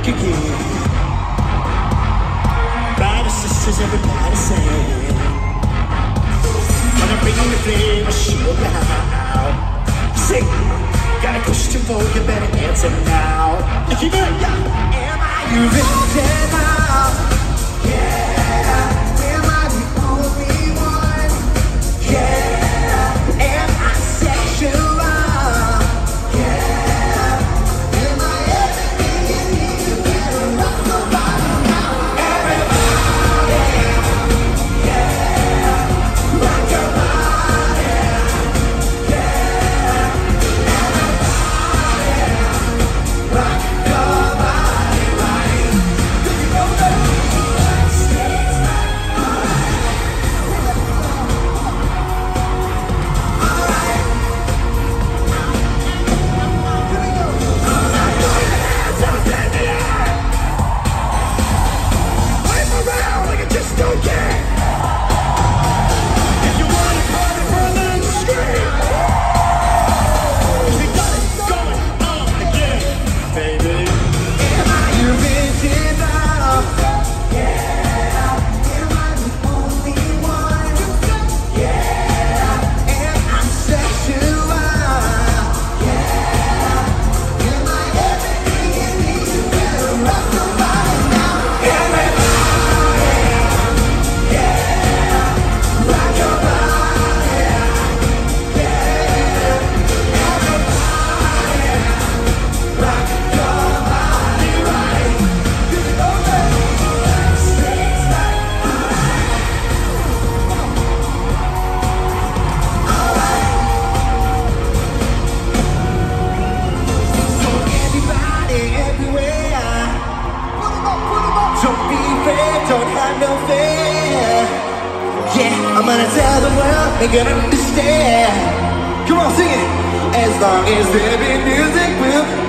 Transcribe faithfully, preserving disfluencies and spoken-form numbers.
could give. Brothers, sisters, everybody sing. Gonna bring you the flame, I'll show you how. Sing, got a question for you, better answer now. You keep it, yeah. Am I you ready now? Yeah. Am I the only one? Yeah. Am I sexual? I'm gonna tell the world, they gonna understand. Come on, sing it. As long as there be music, we'll